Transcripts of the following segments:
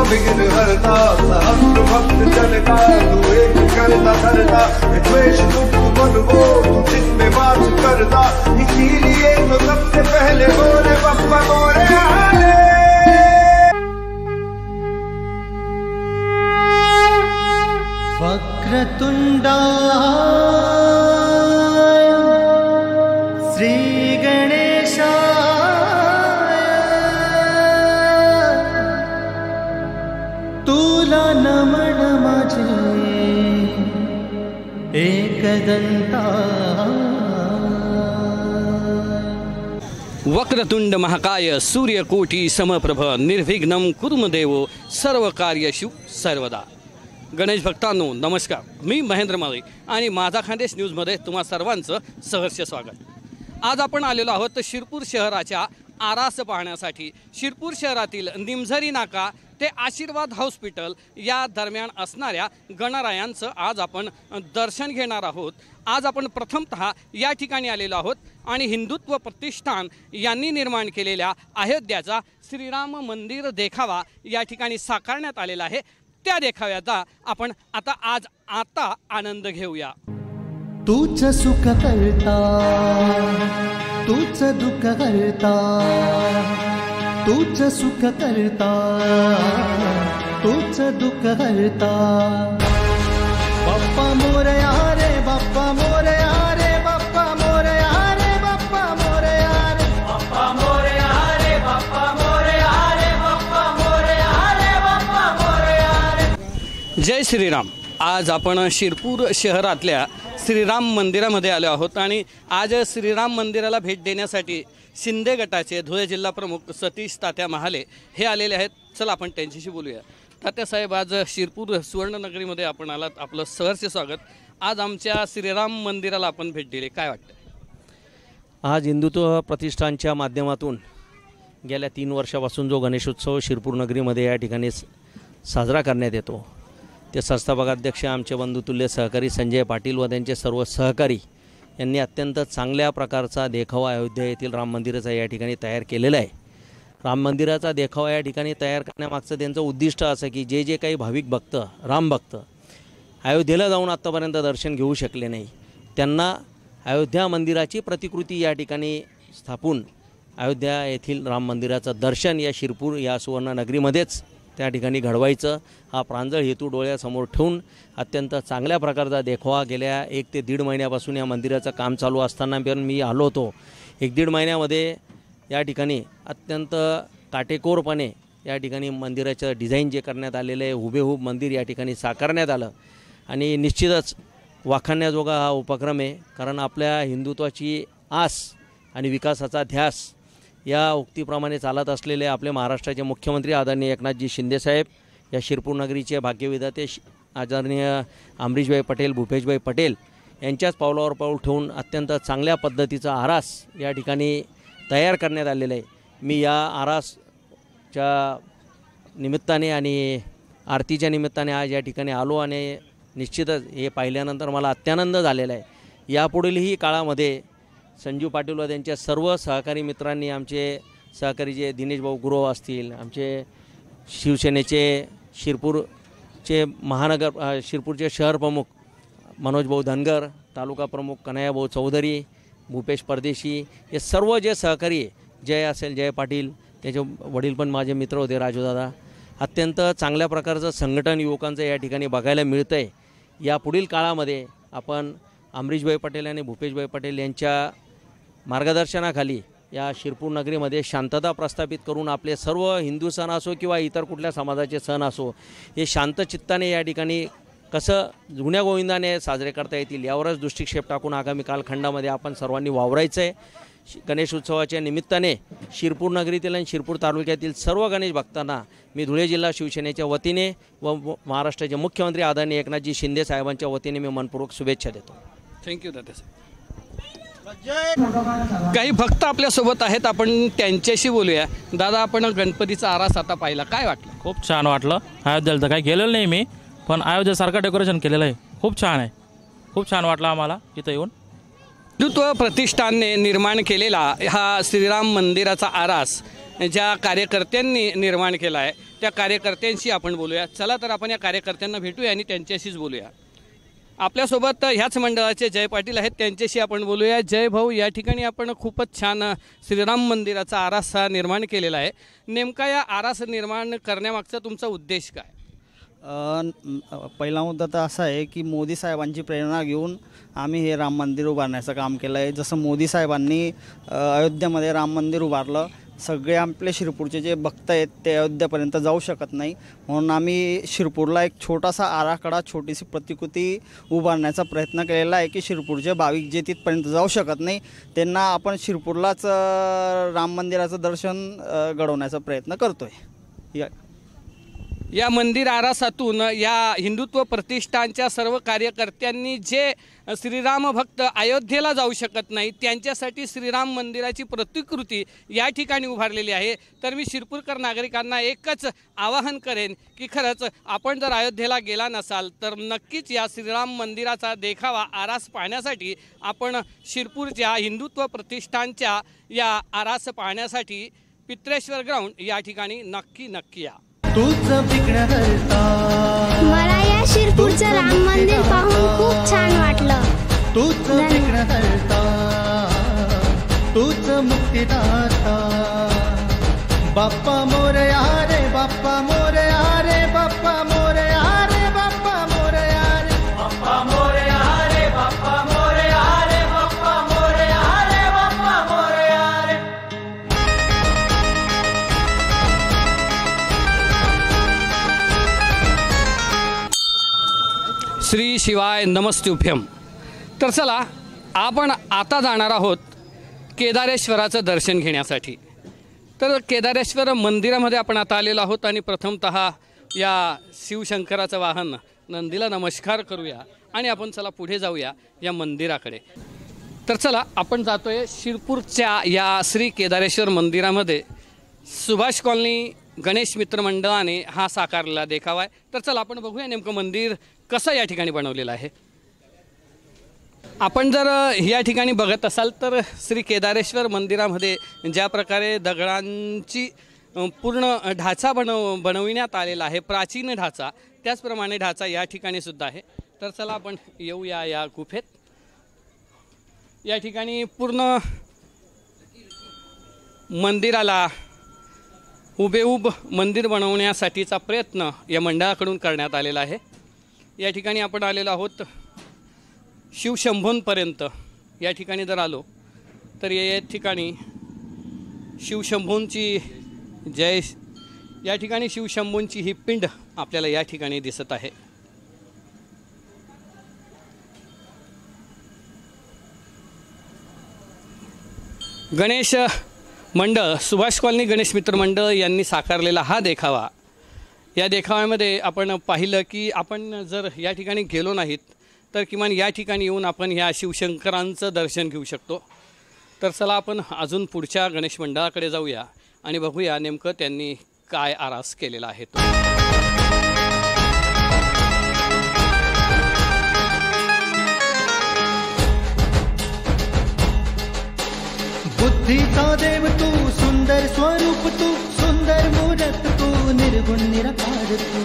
विघ्न हरता सहस्र भक्त जन का तू एक करता धरता द्वेष दुख मन वो तू जिसमें वास करता इसीलिए तो सबसे पहले बोले बप्पा मोरया वक्रतुंडा श्री गणेशाय तुला नमन माझे एकदंता। वक्रतुंड महाकाय सूर्यकोटी समप्रभ निर्विघ्नं कुरु देव सर्व कार्येषु सर्वदा। गणेश भक्तांनो नमस्कार, मी महेंद्र माळी आणि माझा खानदेश न्यूजमध्ये तुम्हा सर्वांचं सहर्ष स्वागत। आज आपण आलेलो आहोत शिरपूर शहराच्या आरास पाहण्यासाठी। शिरपूर शहरातील निमझरी नाका ते आशीर्वाद हॉस्पिटल या दरम्यान असणाऱ्या गणरायांचं आज आपण दर्शन घेणार आहोत। आज आपण प्रथमतः या ठिकाणी आलेलो आहोत आणि हिंदुत्व प्रतिष्ठान यांनी निर्माण केलेल्या अयोध्याचा श्रीराम मंदिर देखावा या ठिकाणी साकारण्यात आलेला आहे। त्या देखाव्याचा आपण आता आनंद घेऊया। तूच सुख करता तूच दुःख करता तूच सुख करता तूच दुःख करता। बाप्पा मोरया रे बाप्पा मोरया रे बाप्पा मोरया रे बाप्पा मोरया रे बाप्पा मोरया रे बाप्पा मोरया रे बाप्पा मोरया रे बाप्पा मोरया रे। जय श्रीराम। आज आपण शिरपूर शहरातल्या श्रीराम मंदिरामध्ये आलो आहोत आणि आज श्रीराम मंदिराला भेट देण्यासाठी शिंदे गटाचे धुळे जिल्हा प्रमुख सतीश तात्या महाले हे आलेले आहेत। चला आपण त्यांच्याशी बोलूया। तात्या साहेब, आज शिरपूर सुवर्णनगरीमध्ये आपण आलात, आपलं सहर्ष स्वागत। आज आमच्या श्रीराम मंदिराला आपण भेट दिली, काय वाटतं? आज हिंदुत्व प्रतिष्ठानच्या माध्यमातून गेल्या 3 वर्षापासून जो गणेशोत्सव शिरपूर नगरीमध्ये या ठिकाणी साजरा करण्यात येतो, ते संस्थापकाध्यक्ष आमचे बंधुतुल्य सहकारी संजय पाटील व त्यांचे सर्व सहकारी यांनी अत्यंत चांगल्या प्रकारचा देखावा अयोध्या येथील राम मंदिराचा या ठिकाणी तयार केलेला आहे। राम मंदिराचा देखावा या ठिकाणी तयार करण्यामागचं त्यांचं उद्दिष्ट असं की जे काही भाविक भक्त राम भक्त अयोध्येला जाऊन आत्तापर्यंत दर्शन घेऊ शकले नाही, त्यांना अयोध्या मंदिराची प्रतिकृती या ठिकाणी स्थापून अयोध्या येथील राम मंदिराचं दर्शन या शिरपूर या सुवर्णनगरीमध्येच त्या ठिकाणी घडवायचं हा प्रांजळ हेतू डोळ्यासमोर ठेवून अत्यंत चांगल्या प्रकारचा देखावा गेल्या 1 ते 1.5 महिन्यापासून या मंदिराचं काम चालू असताना पण मी आलो होतो। 1-1.5 महिन्यामध्ये या ठिकाणी अत्यंत काटेकोरपणे या ठिकाणी मंदिराचं डिझाईन जे करण्यात आलेलं आहे, हुबेहूब मंदिर या ठिकाणी साकारण्यात आलं आणि निश्चितच वाखाणण्याजोगा हा उपक्रम आहे। कारण आपल्या हिंदुत्वाची आस आणि विकासाचा ध्यास या उक्तीप्रमाणे चालत असलेले आपले महाराष्ट्राचे मुख्यमंत्री आदरणीय एकनाथजी शिंदेसाहेब, या शिरपूर नगरीचे भाग्यविधाते आदरणीय अमरीशभाई पटेल, भूपेशभाई पटेल यांच्याच पावलावर पाऊल ठेवून अत्यंत चांगल्या पद्धतीचा आरास या ठिकाणी तयार करण्यात आलेला आहे। मी या आरासच्या निमित्ताने आणि आरतीच्या निमित्ताने आज या ठिकाणी आलो आणि निश्चितच हे पाहिल्यानंतर मला अत्यानंद झालेला आहे। यापुढीलही काळामध्ये संजू पाटील व त्यांच्या सर्व सहकारी मित्रांनी, आमचे सहकारी जे दिनेश भाऊ गुरव असतील, आमचे शिवसेनेचे शिरपूरचे शिरपूरचे शहर प्रमुख मनोज भाऊ धनगर, तालुका प्रमुख कन्हैया भाऊ चौधरी, भूपेश परदेशी, हे सर्व जे सहकारी जय असेल जय पाटील, त्याचे वडील पण माझे मित्र होते राजूदादा, अत्यंत चांगल्या प्रकारचं संघटन युवकांचं या ठिकाणी बघायला मिळतं आहे। या पुढील काळामध्ये आपण अमरीशभाई पटेल आणि भूपेशभाई पटेल यांच्या मार्गदर्शनाखाली या शिरपूर नगरीमध्ये शांतता प्रस्थापित करून आपले सर्व हिंदू सण असो किंवा इतर कुठल्या समाजाचे सण असो, हे शांत चित्ताने या ठिकाणी कसं जुन्या गोविंदाने साजरे करता येतील यावरच दृष्टिक्षेप टाकून आगामी कालखंडामध्ये आपण सर्वांनी वावरायचं आहे। गणेश उत्सवाच्या निमित्ताने शिरपूर नगरीतील आणि शिरपूर तालुक्यातील सर्व गणेश भक्तांना मी धुळे जिल्हा शिवसेनेच्या वतीने व महाराष्ट्राचे मुख्यमंत्री आदरणीय एकनाथजी शिंदे साहेबांच्या वतीने मी मनपूर्वक शुभेच्छा देतो। थँक्यू दादा साहेब। काही भक्त आपल्यासोबत आहेत, आपण त्यांच्याशी बोलूया। दादा, आपण गणपतीचा आरास आता पाहिला, काय वाटलं? खूप छान वाटलं। अयोध्येला तर काही गेलेलं नाही मी, पण अयोध्येसारखं डेकोरेशन केलेलं आहे, खूप छान आहे, खूप छान वाटलं आम्हाला इथं येऊन। हिंदुत्व प्रतिष्ठानने निर्माण केलेला हा श्रीराम मंदिराचा आरास ज्या कार्यकर्त्यांनी निर्माण केला आहे त्या कार्यकर्त्यांशी आपण बोलूया. चला तर आपण या कार्यकर्त्यांना भेटूया आणि त्यांच्याशीच बोलूया. आपल्यासोबत ह्याच मंडळाचे जय पाटील आहेत, त्यांच्याशी आपण बोलूया. जय भाऊ, या ठिकाणी आपण खूपच छान श्रीराम मंदिराचा आरासा निर्माण केलेला आहे. नेमका या आरास निर्माण करण्यामागचा तुमचा उद्देश काय? पहिला मुद्दा तर असा आहे की मोदी साहेबांची प्रेरणा घेऊन आम्ही हे राम मंदिर उभारण्याचं काम केलं आहे. जसं मोदी साहेबांनी अयोध्येमध्ये राम मंदिर उभारलं, सगळे आपले शिरपूरचे जे भक्त आहेत ते अयोध्येपर्यंत जाऊ शकत नाही, म्हणून आम्ही शिरपूरला एक छोटासा आराखडा, छोटीशी प्रतिकृती उभारण्याचा प्रयत्न केलेला आहे की शिरपूरचे भाविक जे तिथपर्यंत जाऊ शकत नाही त्यांना आपण शिरपूरलाच राम मंदिराचं दर्शन घडवण्याचा प्रयत्न करतो आहे. या मंदिर आरासातून या हिंदुत्व प्रतिष्ठानच्या सर्व कार्यकर्त्यांनी जे श्रीराम भक्त अयोध्येला जाऊ शकत नाही त्यांच्यासाठी श्रीराम मंदिराची प्रतिकृती या ठिकाणी उभारलेली आहे. तर मी शिरपूरकर नागरिकांना एकच आवाहन करेन की खरंच आपण जर अयोध्येला गेला नसाल तर नक्कीच या श्रीराम मंदिराचा देखावा आरास पाहण्यासाठी आपण शिरपूरच्या हिंदुत्व प्रतिष्ठानच्या या आरास पाहण्यासाठी पित्रेश्वर ग्राउंड या ठिकाणी नक्की या. मला या शिरपूरचं राम मंदिर पाहून खूप छान वाटलं. तूच विघ्नहर्ता, तूच मुक्तिदाता, बाप्पा मोरया रे, बाप्पा मोरया रे, बाप्पा मोरया रे, बाप्पा मोरया रे, बाप्पा मोरया रे, बाप्पा मोरया रे, बाप्पा मोरया रे, बाप्पा मोरया रे. श्री शिवाय नमस्तुभ्यम. तर चला आपण आता जाणार आहोत केदारेश्वराचं दर्शन घेण्यासाठी. तर केदारेश्वर मंदिरामध्ये आपण आता आलेलो आहोत आणि प्रथमतः या शिवशंकराचं वाहन नंदीला नमस्कार करूया आणि आपण चला पुढे जाऊया या मंदिराकडे. तर चला आपण जातोय शिरपूरच्या या श्री केदारेश्वर मंदिरामध्ये. सुभाष कॉलनी गणेश मित्र मंडळाने हा साकारलेला देखावा आहे. तर चला आपण बघूया नेमकं मंदिर कसं या ठिकाणी बनवलेलं आहे. आपण जर या ठिकाणी बघत असाल तर श्री केदारेश्वर मंदिरामध्ये ज्या प्रकारे दगडांची पूर्ण ढाचा बनविण्यात आलेला आहे, प्राचीन ढाचा, त्याचप्रमाणे ढाचा या ठिकाणी सुद्धा आहे. तर चला आपण येऊया या गुफेत. या ठिकाणी पूर्ण मंदिराला हुबेहूब मंदिर बनवण्यासाठीचा प्रयत्न या मंडळाकडून करण्यात आलेला आहे. या ठिकाणी आपण आलेलो आहोत शिवशंभूंपर्यंत. या ठिकाणी जर आलो तर या ठिकाणी शिवशंभूंची या ठिकाणी शिवशंभूंची ही पिंड आपल्याला या ठिकाणी दिसत आहे. गणेश मंडळ, सुभाष कॉलनी गणेश मित्र मंडळ यांनी साकारलेला हा देखावा. या देखाव्यामध्ये आपण पाहिलं की आपण जर या ठिकाणी गेलो नाहीत तर किमान या ठिकाणी येऊन आपण ह्या शिवशंकरांचं दर्शन घेऊ शकतो. तर चला आपण अजून पुढच्या गणेश मंडळाकडे जाऊया आणि बघूया नेमकं त्यांनी काय आरास केलेला आहे तो. बुद्धीचा देव तू, सुंदर स्वरूप तू, सुंदर मूरत तू, निर्गुण निराकार तू.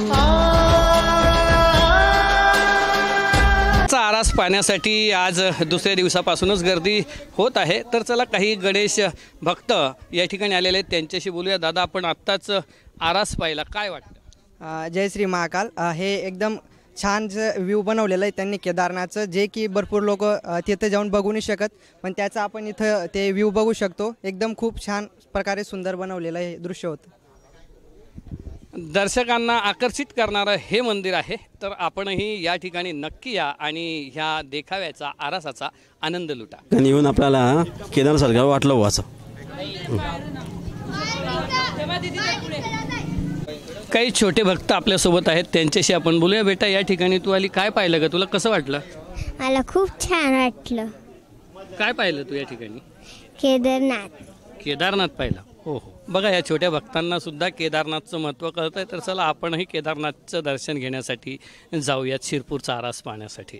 आरास पाहण्यासाठी आज दुसऱ्या दिवसापासूनच गर्दी होत आहे. तर चला काही गणेश भक्त या ठिकाणी आलेले आहेत त्यांच्याशी बोलूया. दादा, आपण आत्ताच आरास पाहिला, काय वाटतं? जय श्री महाकाल. हे एकदम छान व्ह्यू बनवलेलं आहे त्यांनी केदारनाथचं, जे की भरपूर लोक तिथे जाऊन बघू नाही शकत, पण त्याचं आपण इथं ते व्ह्यू बघू शकतो. एकदम खूप छान प्रकारे सुंदर बनवलेलं हे दृश्य होतं. दर्शकांना आकर्षित करणारं हे मंदिर आहे. तर आपणही या ठिकाणी नक्की या आणि ह्या देखाव्याचा, आरासाचा आनंद लुटा. आणि येऊन आपल्याला केदारसारखं वाटलं व्हायचं. काही छोटे भक्त आपल्यासोबत आहेत त्यांच्याशी आपण बोलूया. बेटा, या ठिकाणी तू आली, काय पाहिलं का? तुला कसं वाटलं? मला खूप छान वाटलं. काय पाहिलं तू या ठिकाणी? केदारनाथ पाहिलं. हो हो, बघा या छोट्या भक्तांना सुद्धा केदारनाथचं महत्त्व कळतं आहे. तर चला आपणही केदारनाथचं दर्शन घेण्यासाठी जाऊयात शिरपूरचा आरास पाहण्यासाठी.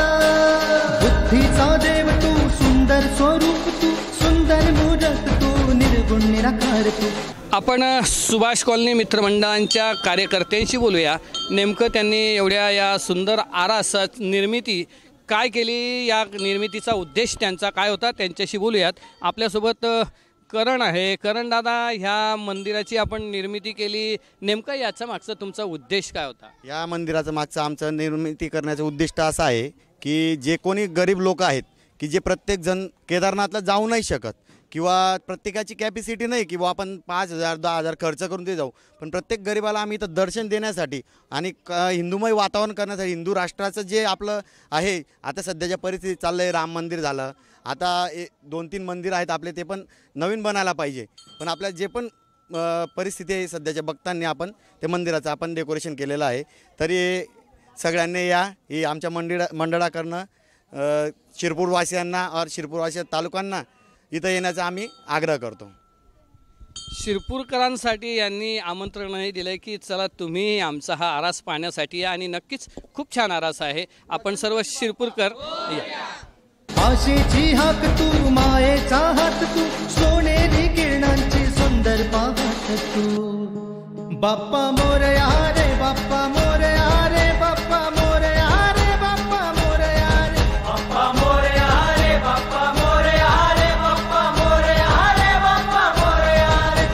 बुद्धीचा देव तू, सुंदर स्वरूप तू, सुंदर मूरत तू, निर्गुण निराकार तू. आपण सुभाष कॉलनी मित्रमंडळांच्या कार्यकर्त्यांशी बोलूया. नेमकं त्यांनी एवढ्या या सुंदर आरास निर्मिती काय केली, या निर्मितीचा उद्देश त्यांचा काय होता, त्यांच्याशी बोलूयात. आपल्यासोबत करण आहे. करण दादा, ह्या मंदिराची आपण निर्मिती केली, नेमकं याचा मागचा तुमचा उद्देश काय होता? या मंदिराचा मागचा आमचं निर्मिती करण्याचं उद्दिष्ट असं आहे की जे कोणी गरीब लोक आहेत की जे प्रत्येकजण केदारनाथला जाऊ नाही शकत किंवा प्रत्येकाची कॅपॅसिटी नाही की आपण 5,000 10,000 खर्च करून ते जाऊ, पण प्रत्येक गरिबाला आम्ही इथं दर्शन देण्यासाठी आणि हिंदूमय वातावरण करण्यासाठी, हिंदू राष्ट्राचं जे आपलं आहे आता सध्याच्या परिस्थितीत चाललं आहे, राम मंदिर झालं, आता 2-3 मंदिर आहेत आपले, ते पण नवीन बनायला पाहिजे. पण आपल्या जे पण परिस्थिती आहे सध्याच्या बघताना आपण ते मंदिराचं आपण डेकोरेशन केलेलं आहे. तरी सगळ्यांनी ही आमच्या मंडळाकडनं शिरपूरवासियांना और शिरपूरवासी तालुक्यांना इथं येण्याचा आम्ही आग्रह करतो. शिरपूरकरांसाठी यांनी आमंत्रणही दिलं की चला तुम्ही आमचा हा आरास पाहण्यासाठी या, आणि नक्कीच खूप छान आरास आहे. आपण सर्व शिरपूरकर आशेची हाक तू, मायेचा हात तू, सोनेरी किरणांची सुंदर पाहत तू. बाप्पा मोरया रे बाप्पा मोरया रे बाप्पा मोरया रे बाप्पा मोरया रे बाप्पा मोरया रे बाप्पा मोरया रे बाप्पा मोरया रे बाप्पा मोरया रे.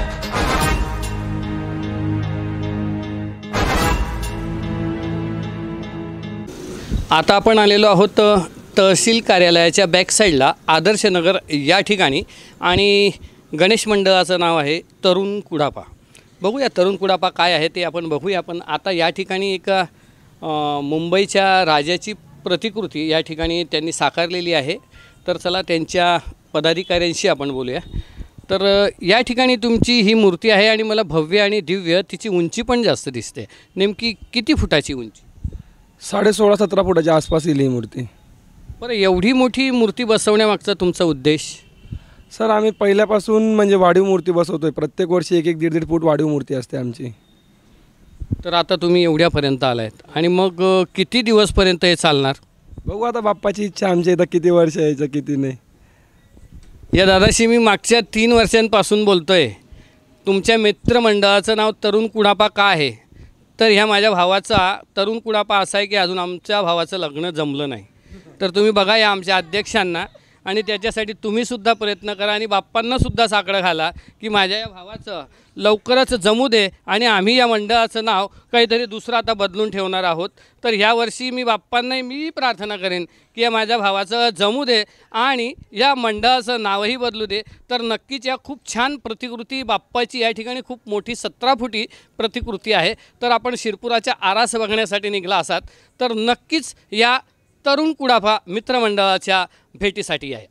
आता आपण आलेलो आहोत तहसील कार्यालयाच्या बॅक साईडला आदर्श नगर या ठिकाणी, आणि गणेश मंडळाचं नाव आहे तरुण कुडापा. बघूया तरुण कुडापा काय आहे ते आपण बघूया. पण आता या ठिकाणी एक मुंबईच्या राजाची प्रतिकृती या ठिकाणी त्यांनी साकारलेली आहे. तर चला त्यांच्या पदाधिकाऱ्यांशी आपण बोलूया. तर या ठिकाणी तुमची ही मूर्ती आहे आणि मला भव्य आणि दिव्य, तिची उंची पण जास्त दिसते. नेमकी किती फुटाची उंची? 16-17 फुटाच्या आसपास येईल ही मूर्ती. बरं, एवढी मोठी मूर्ती बसवण्यामागचा तुमचा उद्देश? सर, आम्ही पहिल्यापासून म्हणजे वाढीव मूर्ती बसवतोय. प्रत्येक वर्षी 1-1, 1.5 फूट वाढीव मूर्ती असते आमची. तर आता तुम्ही एवढ्यापर्यंत आलायत, आणि मग किती दिवसपर्यंत हे चालणार? बघू आता, बाप्पाची इच्छा. आमच्या इथं किती वर्ष यायचं किती नाही. या दादाशी मी मागच्या 3 वर्षांपासून बोलतोय. तुमच्या मित्रमंडळाचं नाव तरुण कुडापा का आहे? तर ह्या माझ्या भावाचा तरुण कुडापा असा आहे की अजून आमच्या भावाचं लग्न जमलं नाही. तर तुम्ही बघा या आमच्या अध्यक्षांना, आणि त्याच्यासाठी तुम्हीसुद्धा प्रयत्न करा आणि बाप्पांनासुद्धा साकडं घाला की माझ्या या भावाचं लवकरच जमू दे, आणि आम्ही या मंडळाचं नाव काहीतरी दुसरं आता बदलून ठेवणार आहोत. तर ह्यावर्षी मी बाप्पांनाही मी प्रार्थना करेन की या माझ्या भावाचं जमू दे आणि या मंडळाचं नावही बदलू दे. तर नक्कीच या खूप छान प्रतिकृती बाप्पाची या ठिकाणी खूप मोठी 17 फुटी प्रतिकृती आहे. तर आपण शिरपुराच्या आरास बघण्यासाठी निघाला असाल तर नक्कीच या तरुण कुडापा मित्रमंडळाच्या भेटीसाठी आहे.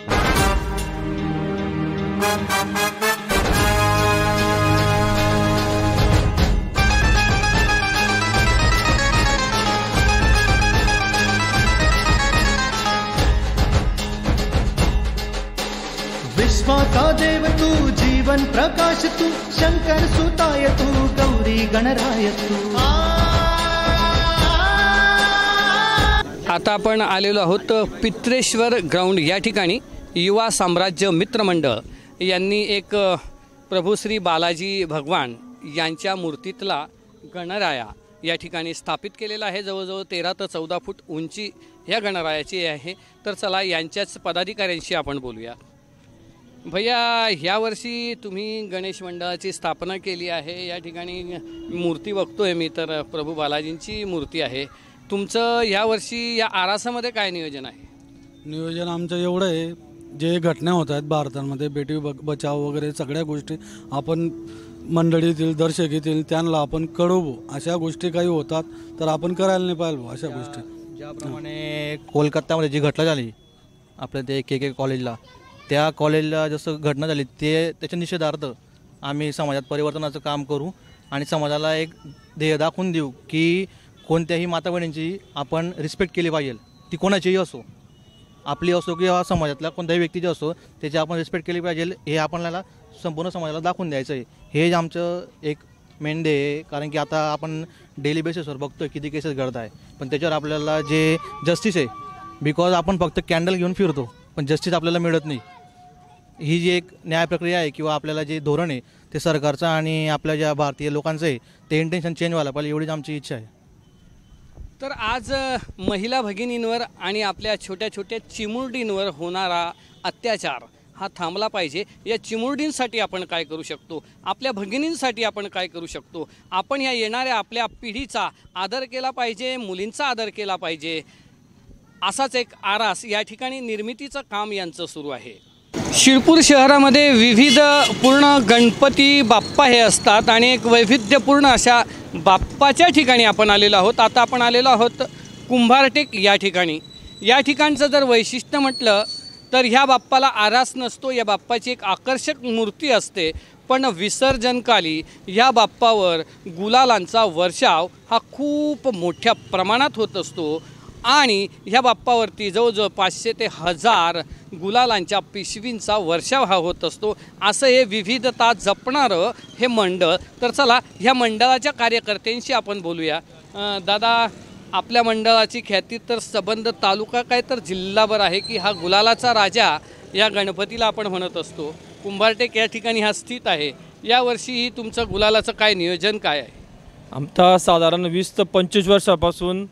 विश्वाचा देव तू, जीवन प्रकाश तू, शंकर सुताय तू, गौरी गणराय तू. आता आपण आलेलो आहोत पित्रेश्वर ग्राउंड या ठिकाणी. युवा साम्राज्य मित्रमंडळ यांनी एक प्रभू श्री बालाजी भगवान यांच्या मूर्तीतला गणराया या ठिकाणी स्थापित केलेला आहे. जवळजवळ 13 ते 14 फूट उंची ह्या गणरायाची आहे. तर चला यांच्याच पदाधिकाऱ्यांशी आपण बोलूया. भैया, ह्यावर्षी तुम्ही गणेश मंडळाची स्थापना केली आहे. या ठिकाणी मूर्ती बघतोय मी, तर प्रभू बालाजींची मूर्ती आहे. तुमचं यावर्षी या आरासामध्ये काय नियोजन आहे? नियोजन आमचं एवढं आहे, जे घटना होत आहेत भारतामध्ये बेटी बचाव वगैरे सगळ्या गोष्टी आपण मंडळीतील दर्शक येतील त्यांना आपण कळवू. अशा गोष्टी काही होतात तर आपण करायला नाही पाहिजे अशा गोष्टी. ज्याप्रमाणे कोलकात्यामध्ये जी घटना झाली आपल्या ते KK कॉलेजला, त्या कॉलेजला जसं घटना झाली त्याच्या निषेधार्थ आम्ही समाजात परिवर्तनाचं काम करू आणि समाजाला एक ध्येय दाखवून देऊ की कोणत्याही माता बहिणींची आपण रिस्पेक्ट केली पाहिजे. ती कोणाचीही असो, आपली असो किंवा समाजातल्या कोणत्याही व्यक्तीची असो, त्याची आपण रिस्पेक्ट केली पाहिजे. हे आपल्याला संपूर्ण समाजाला दाखवून द्यायचं आहे. हे आमचं एक मेन ध्येय आहे. कारण की आता आपण डेली बेसिसवर बघतो किती केसेस घडत आहे, पण त्याच्यावर आपल्याला जे जस्टिस आहे, बिकॉज आपण फक्त कॅन्डल घेऊन फिरतो पण जस्टिस आपल्याला मिळत नाही. ही जी एक न्याय प्रक्रिया आहे किंवा आपल्याला जे धोरण आहे ते सरकारचं आणि आपल्या ज्या भारतीय लोकांचं आहे ते इंटेन्शन चेंज व्हायला पाहिजे, एवढीच आमची इच्छा आहे. तर आज महिला भगिनींवर आणि आपल्या छोट्या छोट्या चिमुरडींवर होणारा अत्याचार हा थांबला पाहिजे. या चिमुरडींसाठी आपण काय करू शकतो, आपल्या भगिनींसाठी आपण काय करू शकतो, आपण या येणाऱ्या आपल्या पिढीचा आदर केला पाहिजे, मुलींचा आदर केला पाहिजे, असाच एक आरास या ठिकाणी निर्मितीचं काम यांचं सुरू आहे. शिरपूर शहरामध्ये विविध पूर्ण गणपती बाप्पा हे असतात आणि एक वैविध्यपूर्ण अशा बाप्पाच्या ठिकाणी आपण आलेलो आहोत. आता आपण आलेलो आहोत कुंभारटेक या ठिकाणी. या ठिकाणचं जर वैशिष्ट्य म्हटलं तर ह्या बाप्पाला आरास नसतो, या बाप्पाची एक आकर्षक मूर्ती असते, पण विसर्जनकाली या बाप्पावर गुलालांचा वर्षाव हा खूप मोठ्या प्रमाणात होत असतो आणि ह्या बाप्पावरती जवळजवळ 500 ते 1000 गुलालांच्या पिशवींचा वर्षाव हा होत असतो. असं हे विविधता जपणारं हे मंडळ. तर चला ह्या मंडळाच्या कार्यकर्त्यांशी आपण बोलूया. दादा, आपल्या मंडळाची ख्याती तर संबंध तालुका काय तर जिल्हाभर आहे की हा गुलालाचा राजा या गणपतीला आपण म्हणत असतो. कुंभारटेक या ठिकाणी हा स्थित आहे. यावर्षी तुमचं गुलालाचं काय नियोजन काय आहे? आमचा साधारण 20 ते 25 वर्षापासून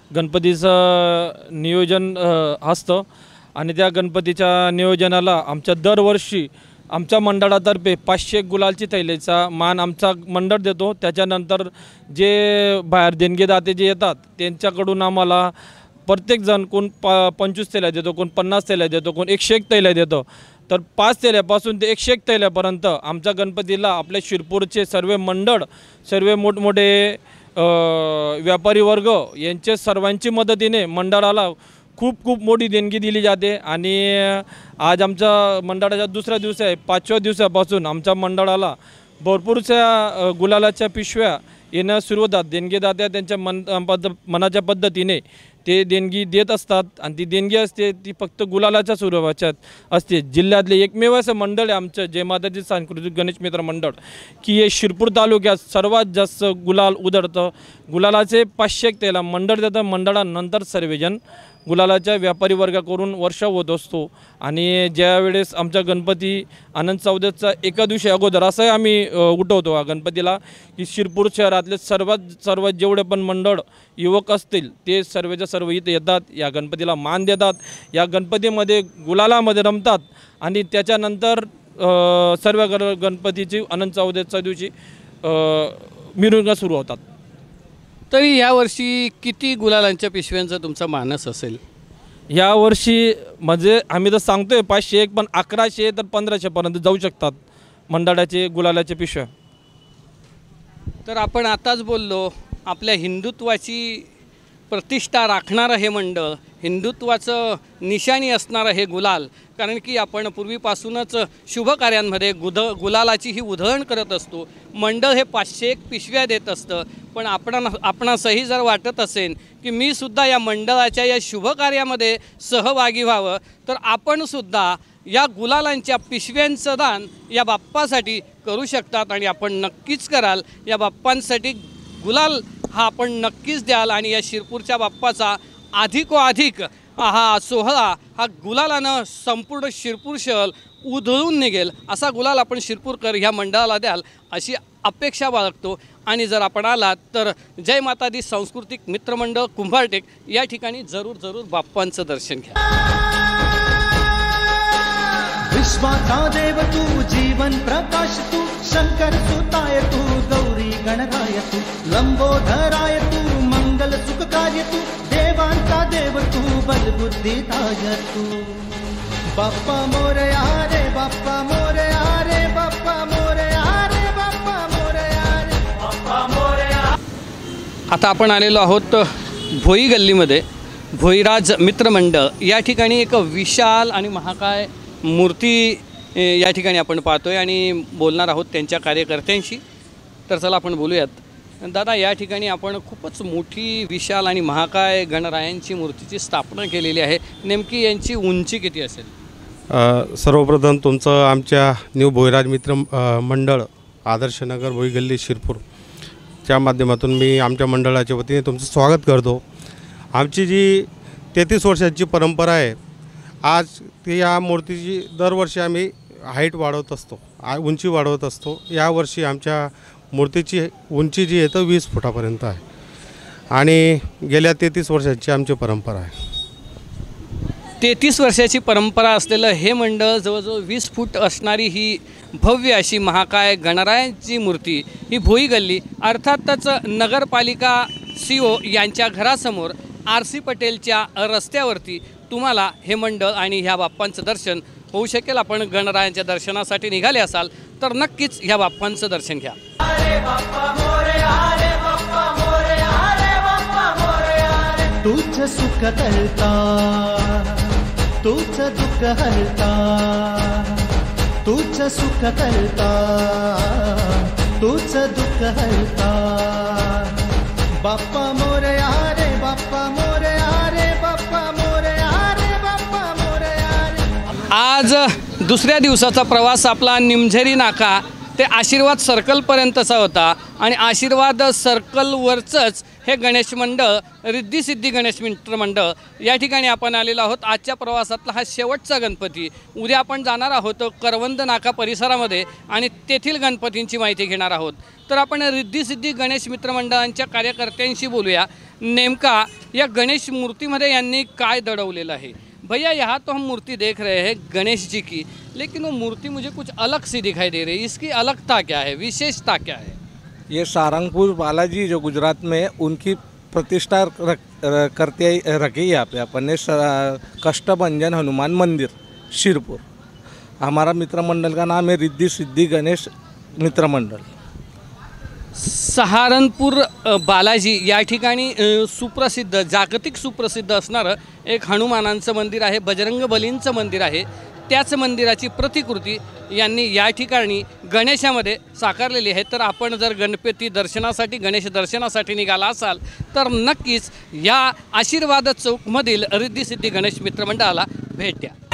गणपतीचं नियोजन असतं आणि त्या गणपतीच्या नियोजनाला आमच्या दरवर्षी आमच्या मंडळातर्फे 500 गुलालची थैलीचा मान आमचा मंडळ देतो. त्याच्यानंतर जे बाहेर देणगीदाते जे येतात त्यांच्याकडून आम्हाला प्रत्येकजण कोण 25 थैल्या देतो, कोण 50 थैल्या देतो, कोण 101 थैल्या देतो. तर 5 थैल्यापासून ते 101 थैल्यापर्यंत आमच्या गणपतीला आपल्या शिरपूरचे सर्व मंडळ, सर्व मोठमोठे व्यापारी वर्ग यांचे सर्वांची मदतीने मंडळाला खूप खूप मोठी देणगी दिली जाते. आणि आज आमच्या मंडळाच्या दुसऱ्या दिवशी आहे, 5व्या दिवसापासून आमच्या मंडळाला भरपूरशा गुलालाच्या पिशव्या येणं सुरू होतात. देणगीदात्या त्यांच्या मनाच्या पद्धतीने ते देणगी देत असतात आणि ती देणगी असते ती फक्त गुलालाच्या स्वरूपाच्यात असते. जिल्ह्यातले एकमेव असं मंडळ आहे आमचं जय माताजी सांस्कृतिक गणेश मित्र मंडळ की हे शिरपूर तालुक्यात सर्वात जास्त गुलाल उधळतं. गुलालाचे 500 थैला मंडळ देतं. मंडळानंतर सर्वजण गुलालाच्या व्यापारी वर्गाकडून वर्षाव होत असतो. आणि ज्यावेळेस आमचा गणपती आनंद चौदसचा एका दिवशी अगोदर असंही आम्ही उठवतो हा गणपतीला की शिरपूर शहरातले सर्वात जेवढे पण मंडळ युवक असतील ते सर्वच्या सर्व इथे येतात, या गणपतीला मान देतात, या गणपतीमध्ये गुलालामध्ये रमतात आणि त्याच्यानंतर सर्व गणपतीची अनंत चौदसच्या दिवशी मिरवणुका सुरू होतात. तरी यावर्षी किती गुलालांच्या पिशव्यांचा तुमचा मानस असेल? यावर्षी म्हणजे आम्ही तर सांगतोय 501, पण 1100 तर 1500पर्यंत जाऊ शकतात मंडळाचे गुलालाच्या पिशव्या. तर आपण आताच बोललो आपल्या हिंदुत्वाची प्रतिष्ठा राखणारं हे मंडळ, हिंदुत्वाचं निशाणी असणारं हे गुलाल. कारण की आपण पूर्वीपासूनच शुभ कार्यांमध्ये गुलालाची ही उधळण करत असतो. मंडळ हे 501 पिशव्या देत असतं. पण आपणासही जर वाटत असेल की मी सुद्धा या मंडळाच्या या शुभ कार्यामध्ये सहभागी व्हावं तर आपणसुद्धा या गुलालांच्या पिशव्यांचं दान या बाप्पासाठी करू शकतात आणि आपण नक्कीच कराल. या बाप्पांसाठी गुलाल हा आपण नक्कीच द्याल आणि या शिरपूरच्या बाप्पाचा अधिकोधिक हा सोहळा हा गुलालानं संपूर्ण शिरपूर शहर उधळून निघेल असा गुलाल आपण शिरपूरकर ह्या मंडळाला द्याल अशी अपेक्षा बाळगतो. आणि जर आपण आलात तर जय मातादी सांस्कृतिक मित्रमंडळ कुंभारटेक या ठिकाणी जरूर बाप्पांचं दर्शन घ्या. विश्वाचा देव तू, जीवन प्रकाश तू, शंकर सुताय तू, गौरी गणराय तू, लंबोधराय तू, मंगल सुखकार्य तू, देवांचा देव तू, बलबुद्धीदाय तू. बाप्पा मोरया रे, बाप्पा मोरया रे, बाप्पा मोरया रे, बाप्पा मोरया रे, बाप्पा मोरया. आता आपण आलेलो आहोत भोई गल्लीमध्ये. भोईराज मित्रमंडळ या ठिकाणी एक विशाल आणि महाकाय मूर्ती या ठिकाणी आपण पाहतोय आणि बोलणार आहोत त्यांच्या कार्यकर्त्यांशी. तर चला आपण बोलूयात. दादा, या ठिकाणी आपण खूपच मोठी विशाल आणि महाकाय गणरायांची मूर्तीची स्थापना केलेली आहे. नेमकी यांची उंची किती असेल? सर्वप्रथम तुमचं आमच्या न्यू भोईराज मित्र मंडळ आदर्शनगर भोई गल्ली शिरपूरच्या माध्यमातून मी आमच्या मंडळाच्या वतीने तुमचं स्वागत करतो. आमची जी 33 वर्षांची परंपरा आहे, आज ती या मूर्तीची दरवर्षी आम्ही हाईट वाढवत असतो, उंची वाढवत असतो. यावर्षी आमच्या मूर्तीची उंची जी आहे तर 20 फुटापर्यंत आहे आणि गेल्या 33 वर्षाची आमची परंपरा आहे. 33 वर्षाची परंपरा असलेलं हे मंडळ जवळजवळ 20 फूट असणारी ही भव्य अशी महाकाय गणरायांची मूर्ती ही भोई गल्ली अर्थातच नगरपालिका CO यांच्या घरासमोर RC पटेलच्या रस्त्यावरती तुम्हाला हे मंडळ आणि ह्या बाप्पांचं दर्शन होऊ शकेल. आपण गणरायांच्या दर्शनासाठी निघाले असाल तर नक्कीच ह्या बाप्पांचं दर्शन घ्या. तूच सुख करता, तूच दुःख हरता, तूच सुख करता, तूच दुःख हरता. बाप्पा मोरया रे, बाप्पा मोरया रे, बाप्पा मोरया रे, बाप्पा मोरया रे. आज दुसऱ्या दिवसाचा प्रवास आपला निमझरी नाका ते आशीर्वाद सर्कलपर्यंतचा होता आणि आशीर्वाद सर्कलवरचंच हे गणेश मंडळ रिद्धी सिद्धी गणेश मित्र मंडळ या ठिकाणी आपण आलेलो आहोत. आजच्या प्रवासातला हा शेवटचा गणपती. उद्या आपण जाणार आहोत करवंद नाका परिसरामध्ये आणि तेथील गणपतींची माहिती घेणार आहोत. तर आपण रिद्धी सिद्धी गणेश मित्र मंडळांच्या कार्यकर्त्यांशी बोलूया. नेमका या गणेश मूर्तीमध्ये यांनी काय दडवलेलं आहे. भैया, यहाँ तो हम मूर्ति देख रहे हैं गणेश जी की, लेकिन वो मूर्ति मुझे कुछ अलग सी दिखाई दे रही है. इसकी अलगता क्या है, विशेषता क्या है? ये सारंगपुर बालाजी जो गुजरात में उनकी प्रतिष्ठा करते रखी यहाँ पे अपन ने कष्टभंजन हनुमान मंदिर शिरपुर. हमारा मित्र मंडल का नाम है रिद्धी सिद्धि गणेश मित्र मंडल. सहारनपूर बालाजी या ठिकाणी सुप्रसिद्ध, जागतिक सुप्रसिद्ध असणारं एक हनुमानांचं मंदिर आहे, बजरंग बलींचं मंदिर आहे. त्याच मंदिराची प्रतिकृती यांनी या ठिकाणी गणेशामध्ये साकारलेली आहे. तर आपण जर गणपती दर्शनासाठी, गणेश दर्शनासाठी निघाला असाल तर नक्कीच या आशीर्वाद चौकमधील रिद्धी सिद्धी गणेश मित्र मंडळाला भेट द्या.